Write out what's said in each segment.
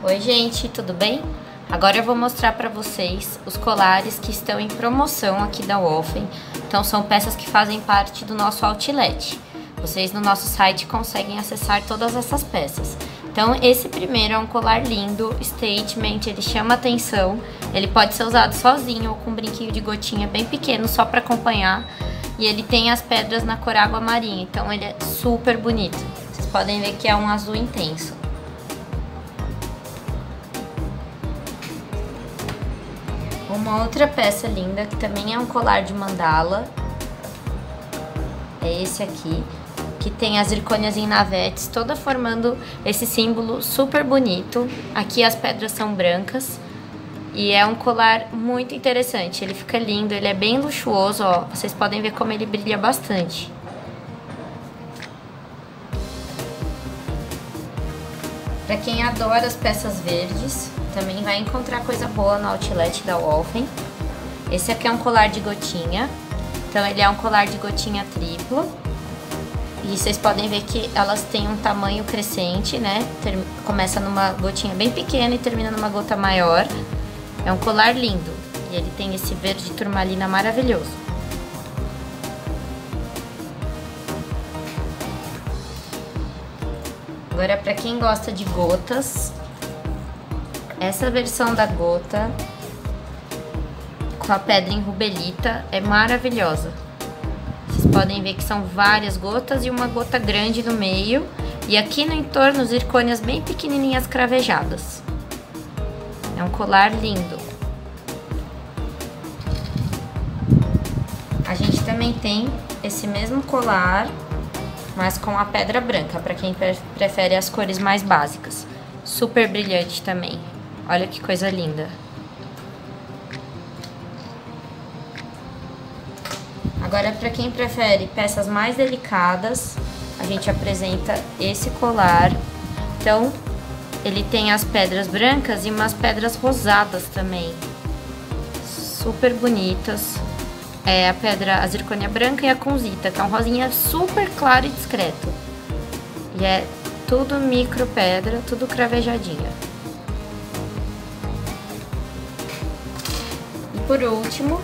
Oi gente, tudo bem? Agora eu vou mostrar para vocês os colares que estão em promoção aqui da Wolfen. Então são peças que fazem parte do nosso outlet. Vocês no nosso site conseguem acessar todas essas peças. Então esse primeiro é um colar lindo, statement, ele chama atenção. Ele pode ser usado sozinho ou com um brinquinho de gotinha bem pequeno só para acompanhar. E ele tem as pedras na cor água marinha, então ele é super bonito. Vocês podem ver que é um azul intenso. Uma outra peça linda, que também é um colar de mandala, é esse aqui, que tem as zircônias em navetes, toda formando esse símbolo super bonito. Aqui as pedras são brancas e é um colar muito interessante, ele fica lindo, ele é bem luxuoso, ó, vocês podem ver como ele brilha bastante. Para quem adora as peças verdes, também vai encontrar coisa boa no outlet da Wolfen. Esse aqui é um colar de gotinha, então ele é um colar de gotinha triplo. E vocês podem ver que elas têm um tamanho crescente, né? Começa numa gotinha bem pequena e termina numa gota maior. É um colar lindo e ele tem esse verde turmalina maravilhoso. Agora, para quem gosta de gotas, essa versão da gota com a pedra em rubelita é maravilhosa. Vocês podem ver que são várias gotas e uma gota grande no meio. E aqui no entorno, zircônias bem pequenininhas cravejadas. É um colar lindo. A gente também tem esse mesmo colar, mas com a pedra branca, para quem prefere as cores mais básicas. Super brilhante também. Olha que coisa linda. Agora, para quem prefere peças mais delicadas, a gente apresenta esse colar. Então, ele tem as pedras brancas e umas pedras rosadas também. Super bonitas. É a zircônia branca e a kunzita, que é um rosinha super claro e discreto. E é tudo micro pedra, tudo cravejadinha. E por último,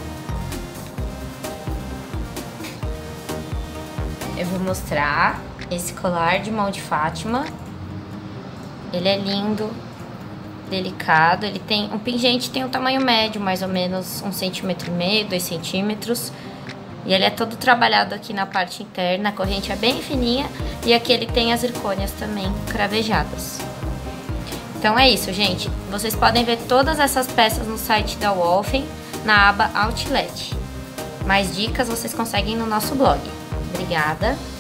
eu vou mostrar esse colar de mão de Fátima. Ele é lindo, delicado, ele tem um pingente, tem um tamanho médio, mais ou menos 1,5 cm, 2 centímetros. E ele é todo trabalhado aqui na parte interna, a corrente é bem fininha e aqui ele tem as zircônias também cravejadas. Então é isso, gente. Vocês podem ver todas essas peças no site da Wolfen, na aba Outlet. Mais dicas vocês conseguem no nosso blog. Obrigada!